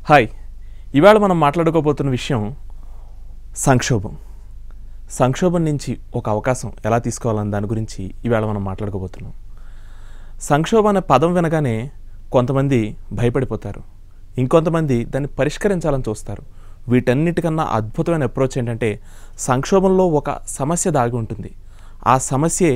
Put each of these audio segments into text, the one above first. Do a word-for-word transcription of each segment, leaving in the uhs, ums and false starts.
Hi, ఇవాళ మనం మాట్లాడుకోబోతున్న విషయం సంక్షోభం. సంక్షోభం నుంచి ఒక అవకాశం ఎలా తీసుకోవాలని దాని గురించి ఇవాళ మనం మాట్లాడుకోబోతున్నాం. సంక్షోభం అనే పదం వినగానే కొంతమంది భయపడిపోతారు, ఇంకొంతమంది దాన్ని పరిష్కరించాలని చూస్తారు. వీటన్నిటికన్నా అద్భుతమైన అప్రోచ్ ఏంటంటే, సంక్షోభంలో ఒక సమస్య దాగి ఉంటుంది. ఆ సమస్యే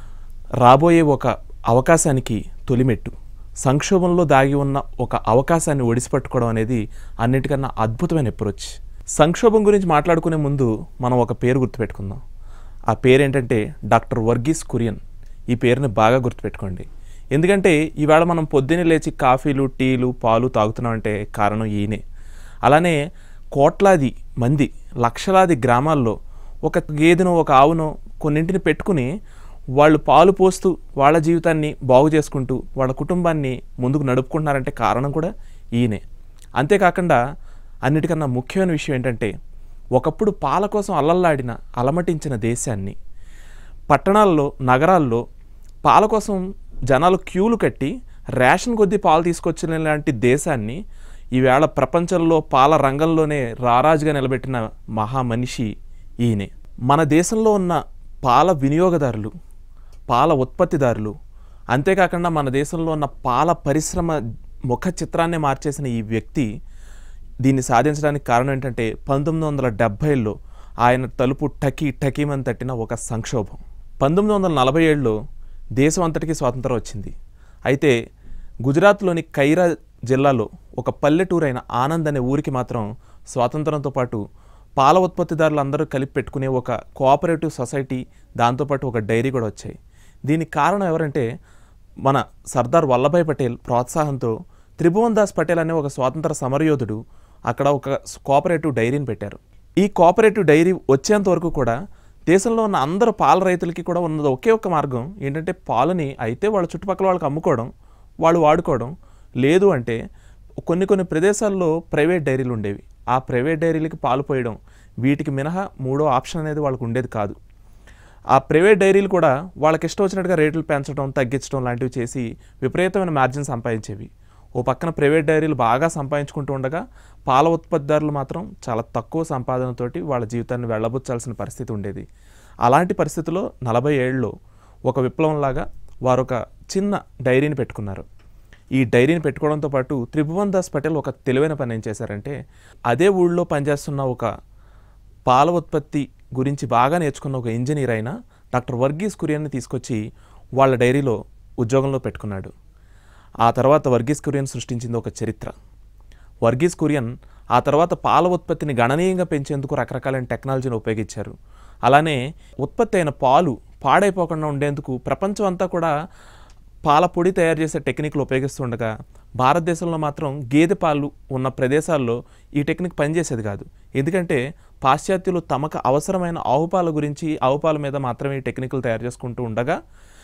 రాబోయే ఒక అవకాశానికి తొలిమెట్టు. సంక్షోభంలో దాగి ఉన్న ఒక అవకాశాన్ని ఒడిసిపట్టుకోవడం అనేది అన్నిటికన్నా అద్భుతమైన అప్రోచ్. సంక్షోభం గురించి మాట్లాడుకునే ముందు మనం ఒక పేరు గుర్తుపెట్టుకుందాం. ఆ పేరు ఏంటంటే డాక్టర్ వర్గీస్ కురియన్. ఈ పేరుని బాగా గుర్తుపెట్టుకోండి, ఎందుకంటే ఈవేళ మనం పొద్దున్నే లేచి కాఫీలు, టీలు, పాలు తాగుతున్నామంటే కారణం ఈయనే. అలానే కోట్లాది మంది, లక్షలాది గ్రామాల్లో ఒక గేదెనో ఒక ఆవునో కొన్నింటిని పెట్టుకుని వాళ్ళు పాలు పోస్తూ వాళ్ళ జీవితాన్ని బాగు చేసుకుంటూ వాళ్ళ కుటుంబాన్ని ముందుకు నడుపుకుంటున్నారంటే కారణం కూడా ఈయనే. అంతేకాకుండా అన్నిటికన్నా ముఖ్యమైన విషయం ఏంటంటే, ఒకప్పుడు పాల కోసం అల్లల్లాడిన అలమటించిన దేశాన్ని, పట్టణాల్లో నగరాల్లో పాల కోసం జనాలు క్యూలు కట్టి రేషన్ కొద్దీ పాలు తీసుకొచ్చిన లాంటి దేశాన్ని ఈవేళ ప్రపంచంలో పాల రంగంలోనే రారాజుగా నిలబెట్టిన మహామనిషి ఈయనే. మన దేశంలో ఉన్న పాల వినియోగదారులు, పాల ఉత్పత్తిదారులు, అంతేకాకుండా మన దేశంలో ఉన్న పాల పరిశ్రమ ముఖ చిత్రాన్ని మార్చేసిన ఈ వ్యక్తి దీన్ని సాధించడానికి కారణం ఏంటంటే, పంతొమ్మిది వందల డెబ్భైలో ఆయన తలుపు టకీ టకీమని తట్టిన ఒక సంక్షోభం. పంతొమ్మిది వందల నలభై ఏడులో దేశం అంతటికీ స్వాతంత్రం వచ్చింది. అయితే గుజరాత్లోని కైరా జిల్లాలో ఒక పల్లెటూరు అయిన ఆనంద్ అనే ఊరికి మాత్రం స్వాతంత్రంతో పాటు పాల ఉత్పత్తిదారులు అందరూ కలిపి పెట్టుకునే ఒక కోఆపరేటివ్ సొసైటీ, దాంతోపాటు ఒక డైరీ కూడా వచ్చాయి. దీనికి కారణం ఎవరంటే, మన సర్దార్ వల్లభాయ్ పటేల్ ప్రోత్సాహంతో త్రిభువన్ దాస్ పటేల్ అనే ఒక స్వాతంత్ర సమరయోధుడు అక్కడ ఒక కోఆపరేటివ్ డైరీని పెట్టారు. ఈ కోఆపరేటివ్ డైరీ వచ్చేంత వరకు కూడా దేశంలో ఉన్న అందరు పాల రైతులకి కూడా ఉన్నది ఒకే ఒక మార్గం ఏంటంటే, పాలని అయితే వాళ్ళ చుట్టుపక్కల వాళ్ళకి అమ్ముకోవడం, వాళ్ళు వాడుకోవడం, లేదు అంటే కొన్ని కొన్ని ప్రదేశాల్లో ప్రైవేట్ డైరీలు ఉండేవి. ఆ ప్రైవేట్ డైరీలకి పాలు పోయడం, వీటికి మినహా మూడో ఆప్షన్ అనేది వాళ్ళకు ఉండేది కాదు. ఆ ప్రైవేట్ డైరీలు కూడా వాళ్ళకి ఇష్టం వచ్చినట్టుగా రేట్లు పెంచడం, తగ్గించడం లాంటివి చేసి విపరీతమైన మార్జిన్ సంపాదించేవి. ఓ పక్కన ప్రైవేట్ డైరీలు బాగా సంపాదించుకుంటూ ఉండగా పాల ఉత్పత్తిదారులు మాత్రం చాలా తక్కువ సంపాదనతోటి వాళ్ళ జీవితాన్ని వెళ్ళబుచ్చాల్సిన పరిస్థితి ఉండేది. అలాంటి పరిస్థితిలో నలభై ఏళ్ళలో ఒక విప్లవంలాగా వారు ఒక చిన్న డైరీని పెట్టుకున్నారు. ఈ డైరీని పెట్టుకోవడంతో పాటు త్రిభువన్ దాస్ పటేల్ ఒక తెలివైన పని ఏం చేశారంటే, అదే ఊళ్ళో పనిచేస్తున్న ఒక పాల ఉత్పత్తి గురించి బాగా నేర్చుకున్న ఒక ఇంజనీర్ అయిన డాక్టర్ వర్గీస్ కురియన్ని తీసుకొచ్చి వాళ్ళ డైరీలో ఉద్యోగంలో పెట్టుకున్నాడు. ఆ తర్వాత వర్గీస్ కురియన్ సృష్టించింది ఒక చరిత్ర. వర్గీస్ కురియన్ ఆ తర్వాత పాల ఉత్పత్తిని గణనీయంగా పెంచేందుకు రకరకాలైన టెక్నాలజీని ఉపయోగించారు. అలానే ఉత్పత్తి అయిన పాలు పాడైపోకుండా ఉండేందుకు ప్రపంచం అంతా కూడా పాల పొడి తయారు చేసే టెక్నిక్లు ఉపయోగిస్తుండగా, భారతదేశంలో మాత్రం గేదె పాలు ఉన్న ప్రదేశాల్లో ఈ టెక్నిక్ పనిచేసేది కాదు. ఎందుకంటే పాశ్చాత్యులు తమకు అవసరమైన ఆవు పాల గురించి, ఆవు పాల మీద మాత్రమే ఈ టెక్నిక్లు తయారు చేసుకుంటూ ఉండగా,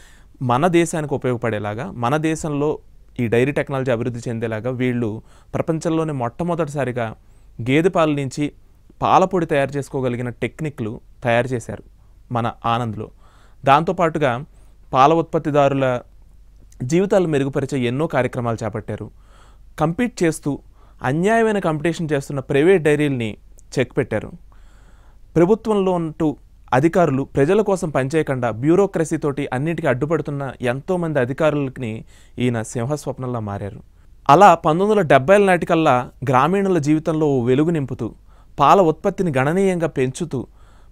మన దేశానికి ఉపయోగపడేలాగా, మన దేశంలో ఈ డైరీ టెక్నాలజీ అభివృద్ధి చెందేలాగా వీళ్ళు ప్రపంచంలోనే మొట్టమొదటిసారిగా గేదె పాల నుంచి పాల పొడి తయారు చేసుకోగలిగిన టెక్నిక్లు తయారు చేశారు మన ఆనంద్లో. దాంతోపాటుగా పాల ఉత్పత్తిదారుల జీవితాలు మెరుగుపరిచే ఎన్నో కార్యక్రమాలు చేపట్టారు. కంపీట్ చేస్తూ అన్యాయమైన కాంపిటీషన్ చేస్తున్న ప్రైవేట్ డైరీల్ని చెక్ పెట్టారు. ప్రభుత్వంలో ఉంటూ అధికారులు ప్రజల కోసం పనిచేయకుండా బ్యూరోక్రసీతోటి అన్నిటికీ అడ్డుపడుతున్న ఎంతోమంది అధికారులకి ఈయన సింహస్వప్నంలా మారారు. అలా పంతొమ్మిది వందల డెబ్బైల నాటికల్లా గ్రామీణుల జీవితంలో వెలుగు నింపుతూ పాల ఉత్పత్తిని గణనీయంగా పెంచుతూ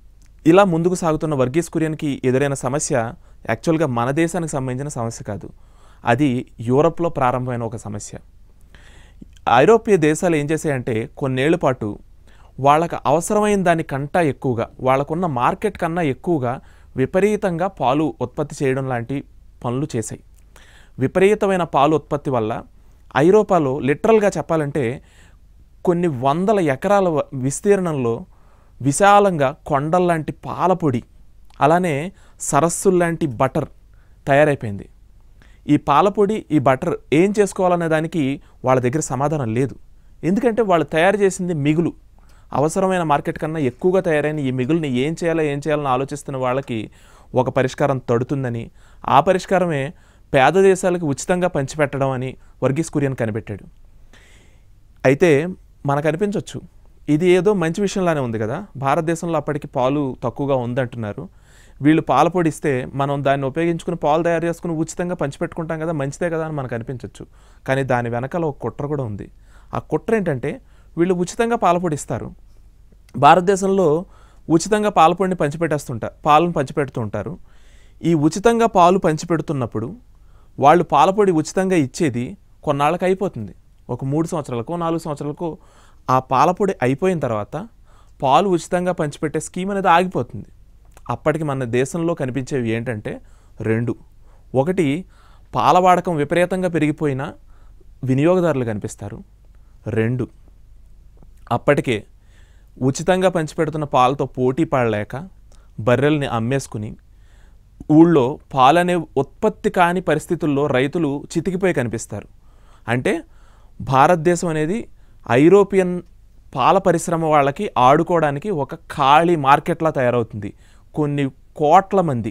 ఇలా ముందుకు సాగుతున్న వర్గీస్ కురియన్కి ఎదురైన సమస్య యాక్చువల్గా మన దేశానికి సంబంధించిన సమస్య కాదు, అది యూరప్లో ప్రారంభమైన ఒక సమస్య. ఐరోపియ దేశాలు ఏం చేశాయంటే, కొన్నేళ్ల పాటు వాళ్ళకు అవసరమైన దానికంటా ఎక్కువగా, వాళ్ళకున్న మార్కెట్ కన్నా ఎక్కువగా విపరీతంగా పాలు ఉత్పత్తి చేయడం లాంటి పనులు చేశాయి. విపరీతమైన పాలు ఉత్పత్తి వల్ల ఐరోపాలో లిటరల్గా చెప్పాలంటే కొన్ని వందల ఎకరాల విస్తీర్ణంలో విశాలంగా కొండల్లాంటి పాలపొడి, అలానే సరస్సుల్లాంటి బటర్ తయారైపోయింది. ఈ పాలపొడి, ఈ బటర్ ఏం చేసుకోవాలనే దానికి వాళ్ళ దగ్గర సమాధానం లేదు. ఎందుకంటే వాళ్ళు తయారు చేసింది మిగులు, అవసరమైన మార్కెట్ కన్నా ఎక్కువగా తయారైన ఈ మిగులుని ఏం చేయాలో ఏం చేయాలని ఆలోచిస్తున్న వాళ్ళకి ఒక పరిష్కారం తడుతుందని, ఆ పరిష్కారమే పేద దేశాలకు ఉచితంగా పంచిపెట్టడం అని వర్గీస్ కురియన్ కనిపెట్టాడు. అయితే మనకు అనిపించవచ్చు ఇది ఏదో మంచి విషయంలానే ఉంది కదా, భారతదేశంలో అప్పటికి పాలు తక్కువగా ఉందంటున్నారు, వీళ్ళు పాల పొడి ఇస్తే మనం దాన్ని ఉపయోగించుకుని పాలు తయారు చేసుకుని ఉచితంగా పంచిపెట్టుకుంటాం కదా, మంచిదే కదా అని మనకు అనిపించవచ్చు. కానీ దాని వెనకాల ఒక కుట్ర కూడా ఉంది. ఆ కుట్ర ఏంటంటే వీళ్ళు ఉచితంగా పాలపొడి ఇస్తారు, భారతదేశంలో ఉచితంగా పాలపొడిని పంచిపెట్టేస్తుంటారు, పాలను పంచిపెడుతూ ఉంటారు. ఈ ఉచితంగా పాలు పంచిపెడుతున్నప్పుడు వాళ్ళు పాలపొడి ఉచితంగా ఇచ్చేది కొన్నాళ్ళకి అయిపోతుంది, ఒక మూడు సంవత్సరాలకు నాలుగు సంవత్సరాలకు ఆ పాలపొడి అయిపోయిన తర్వాత పాలు ఉచితంగా పంచిపెట్టే స్కీమ్ అనేది ఆగిపోతుంది. అప్పటికి మన దేశంలో కనిపించేవి ఏంటంటే రెండు, ఒకటి పాల వాడకం విపరీతంగా పెరిగిపోయిన వినియోగదారులు కనిపిస్తారు, రెండు అప్పటికే ఉచితంగా పంచిపెడుతున్న పాలతో పోటీ పడలేక బర్రెల్ని అమ్మేసుకుని ఊళ్ళో పాలనే ఉత్పత్తి కాని పరిస్థితుల్లో రైతులు చితికిపోయి కనిపిస్తారు. అంటే భారతదేశం అనేది ఐరోపియన్ పాల పరిశ్రమ వాళ్ళకి ఆడుకోవడానికి ఒక ఖాళీ మార్కెట్లా తయారవుతుంది. కొన్ని కోట్ల మంది,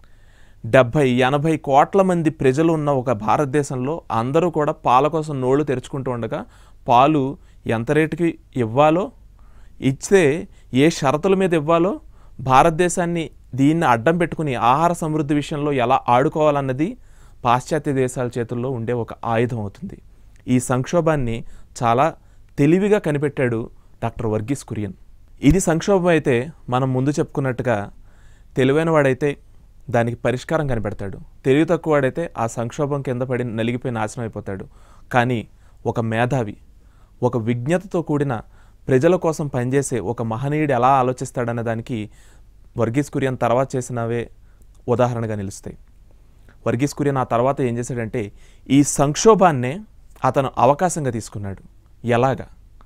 డెబ్భై ఎనభై కోట్ల మంది ప్రజలు ఉన్న ఒక భారతదేశంలో అందరూ కూడా పాల కోసం నోళ్ళు తెరుచుకుంటూ ఉండగా పాలు ఎంత రేటుకి ఇవ్వాలో, ఇస్తే ఏ షరతుల మీద ఇవ్వాలో, భారతదేశాన్ని దీన్ని అడ్డం పెట్టుకుని ఆహార సమృద్ధి విషయంలో ఎలా ఆడుకోవాలన్నది పాశ్చాత్య దేశాల చేతుల్లో ఉండే ఒక ఆయుధం అవుతుంది. ఈ సంక్షోభాన్ని చాలా తెలివిగా కనిపెట్టాడు డాక్టర్ వర్గీస్ కురియన్. ఇది సంక్షోభం అయితే మనం ముందు చెప్పుకున్నట్టుగా తెలివైన వాడైతే దానికి పరిష్కారం కనిపెడతాడు, తెలివి తక్కువ వాడైతే ఆ సంక్షోభం కింద పడి నలిగిపోయి నాశనం అయిపోతాడు. కానీ ఒక మేధావి, ఒక విజ్ఞతతో కూడిన ప్రజల కోసం పనిచేసే ఒక మహనీయుడు ఎలా ఆలోచిస్తాడనే దానికి వర్గీస్ కురియన్ తర్వాత చేసినవే ఉదాహరణగా నిలుస్తాయి. వర్గీస్ కురియన్ ఆ తర్వాత ఏం చేశాడంటే ఈ సంక్షోభాన్నే అతను అవకాశంగా తీసుకున్నాడు. ఎలాగా?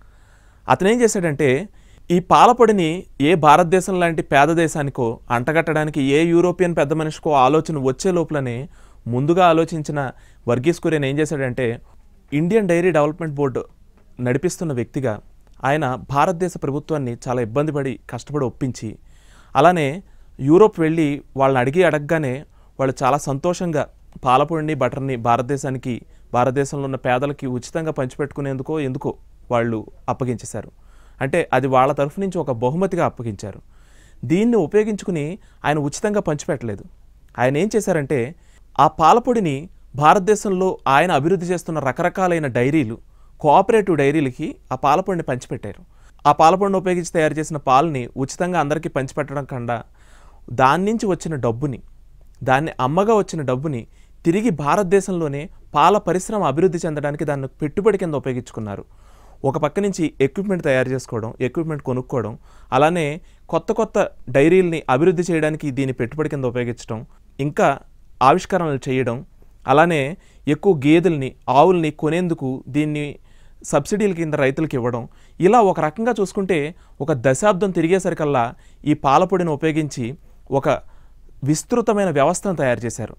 అతను ఏం చేశాడంటే ఈ పాలపొడిని ఏ భారతదేశం లాంటి పేద దేశానికో అంటగట్టడానికి ఏ యూరోపియన్ పెద్ద మనిషికో ఆలోచన వచ్చే లోపలనే ముందుగా ఆలోచించిన వర్గీస్ కురియన్ ఏం చేశాడంటే ఇండియన్ డైరీ డెవలప్మెంట్ బోర్డు నడిపిస్తున్న వ్యక్తిగా ఆయన భారతదేశ ప్రభుత్వాన్ని చాలా ఇబ్బంది పడి కష్టపడి ఒప్పించి, అలానే యూరోప్ వెళ్ళి వాళ్ళని అడిగి అడగగానే వాళ్ళు చాలా సంతోషంగా పాలపొడిని బటర్ని భారతదేశానికి, భారతదేశంలో ఉన్న పేదలకి ఉచితంగా పంచిపెట్టుకునేందుకో ఎందుకో వాళ్ళు అప్పగించేశారు. అంటే అది వాళ్ళ తరఫు నుంచి ఒక బహుమతిగా అప్పగించారు. దీన్ని ఉపయోగించుకుని ఆయన ఉచితంగా పంచిపెట్టలేదు. ఆయన ఏం చేశారంటే ఆ పాలపొడిని భారతదేశంలో ఆయన అభివృద్ధి చేస్తున్న రకరకాలైన డైరీలు, కోఆపరేటివ్ డైరీలకి ఆ పాలపొడిని పంచిపెట్టారు. ఆ పాలపొడిని ఉపయోగించి తయారు చేసిన పాలని ఉచితంగా అందరికీ పంచిపెట్టడం కన్నా దాని నుంచి వచ్చిన డబ్బుని, దాన్ని అమ్మగా వచ్చిన డబ్బుని తిరిగి భారతదేశంలోనే పాల పరిశ్రమ అభివృద్ధి చెందడానికి దాన్ని పెట్టుబడి కింద ఉపయోగించుకున్నారు. ఒక పక్క నుంచి ఎక్విప్మెంట్ తయారు చేసుకోవడం, ఎక్విప్మెంట్ కొనుక్కోవడం, అలానే కొత్త కొత్త డైరీల్ని అభివృద్ధి చేయడానికి దీన్ని పెట్టుబడి కింద ఉపయోగించడం, ఇంకా ఆవిష్కరణలు చేయడం, అలానే ఎక్కువ గేదెల్ని, ఆవుల్ని కొనేందుకు దీన్ని సబ్సిడీల కింద రైతులకు ఇవ్వడం, ఇలా ఒక రకంగా చూసుకుంటే ఒక దశాబ్దం తిరిగేసరికల్లా ఈ పాలపొడిని ఉపయోగించి ఒక విస్తృతమైన వ్యవస్థను తయారు చేశారు.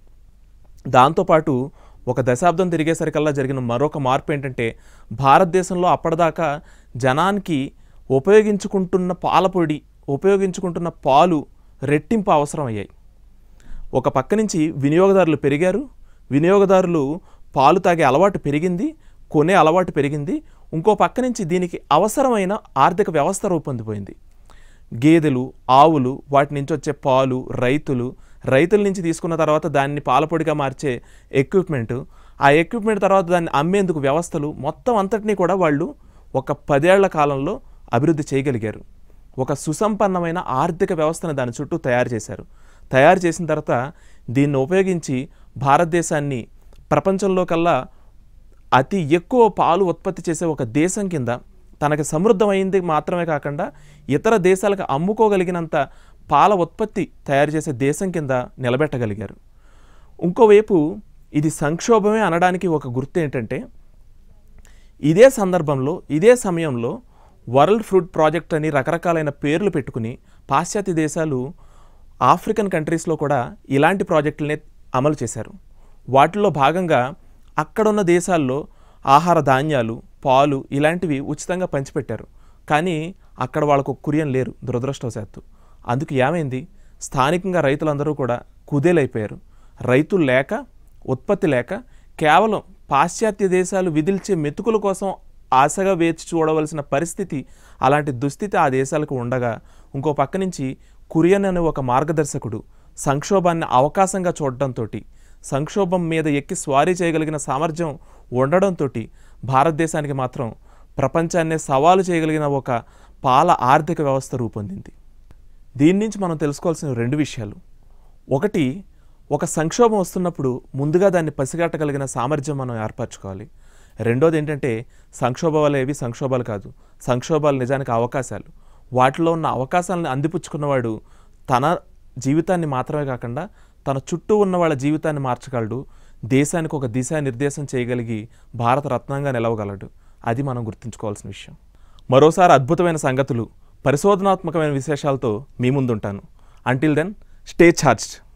దాంతోపాటు ఒక దశాబ్దం తిరిగేసరికల్లా జరిగిన మరొక మార్పు ఏంటంటే భారతదేశంలో అప్పటిదాకా జనానికి ఉపయోగించుకుంటున్న పాలపొడి, ఉపయోగించుకుంటున్న పాలు రెట్టింపు అవసరం అయ్యాయి. ఒక పక్క నుంచి వినియోగదారులు పెరిగారు, వినియోగదారులు పాలు తాగే అలవాటు పెరిగింది, కొనే అలవాటు పెరిగింది. ఇంకో పక్క నుంచి దీనికి అవసరమైన ఆర్థిక వ్యవస్థ రూపొందిపోయింది. గేదెలు, ఆవులు, వాటి నుంచి వచ్చే పాలు, రైతులు, రైతుల నుంచి తీసుకున్న తర్వాత దాన్ని పాలపొడిగా మార్చే ఎక్విప్మెంటు, ఆ ఎక్విప్మెంట్ తర్వాత దాన్ని అమ్మేందుకు వ్యవస్థలు, మొత్తం అంతటినీ కూడా వాళ్ళు ఒక పదేళ్ల కాలంలో అభివృద్ధి చేయగలిగారు. ఒక సుసంపన్నమైన ఆర్థిక వ్యవస్థను దాని చుట్టూ తయారు చేశారు. తయారు చేసిన తర్వాత దీన్ని ఉపయోగించి భారతదేశాన్ని ప్రపంచంలో కల్లా అతి ఎక్కువ పాలు ఉత్పత్తి చేసే ఒక దేశం కింద, తనకి సమృద్ధమైంది మాత్రమే కాకుండా ఇతర దేశాలకు అమ్ముకోగలిగినంత పాల ఉత్పత్తి తయారు చేసే దేశం కింద నిలబెట్టగలిగారు. ఇంకోవైపు ఇది సంక్షోభమే అనడానికి ఒక గుర్తు ఏంటంటే ఇదే సందర్భంలో, ఇదే సమయంలో వరల్డ్ ఫ్రూట్ ప్రాజెక్ట్ అని రకరకాలైన పేర్లు పెట్టుకుని పాశ్చాత్య దేశాలు ఆఫ్రికన్ కంట్రీస్లో కూడా ఇలాంటి ప్రాజెక్టులనే అమలు చేశారు. వాటిల్లో భాగంగా అక్కడున్న దేశాల్లో ఆహార ధాన్యాలు, పాలు ఇలాంటివి ఉచితంగా పంచిపెట్టారు. కానీ అక్కడ వాళ్ళకు కురియన్ లేరు దురదృష్టవశాత్తు. అందుకు ఏమైంది? స్థానికంగా రైతులందరూ కూడా కుదేలైపోయారు. రైతులు లేక, ఉత్పత్తి లేక, కేవలం పాశ్చాత్య దేశాలు విధిల్చే మెతుకుల కోసం ఆశగా వేచి చూడవలసిన పరిస్థితి, అలాంటి దుస్థితి ఆ దేశాలకు ఉండగా, ఇంకో పక్క నుంచి కురియన్ అనే ఒక మార్గదర్శకుడు సంక్షోభాన్ని అవకాశంగా చూడడంతో, సంక్షోభం మీద ఎక్కి స్వారీ చేయగలిగిన సామర్థ్యం ఉండడంతో భారతదేశానికి మాత్రం ప్రపంచాన్నే సవాలు చేయగలిగిన ఒక పాల ఆర్థిక వ్యవస్థ రూపొందింది. దీని నుంచి మనం తెలుసుకోవాల్సిన రెండు విషయాలు. ఒకటి, ఒక సంక్షోభం వస్తున్నప్పుడు ముందుగా దాన్ని పసిగట్టగలిగిన సామర్థ్యం మనం ఏర్పరచుకోవాలి. రెండోది ఏంటంటే, సంక్షోభాలు ఏవి సంక్షోభాలు కాదు, సంక్షోభాలు నిజానికి అవకాశాలు. వాటిలో ఉన్న అవకాశాలను అందిపుచ్చుకున్నవాడు తన జీవితాన్ని మాత్రమే కాకుండా తన చుట్టూ ఉన్న వాళ్ళ జీవితాన్ని మార్చగలడు, దేశానికి ఒక దిశా నిర్దేశం చేయగలిగి భారత రత్నంగా నిలవగలడు. అది మనం గుర్తుంచుకోవాల్సిన విషయం. మరోసారి అద్భుతమైన సంగతులు, పరిశోధనాత్మకమైన విశేషాలతో మీ ముందుంటాను. Until then, stay charged.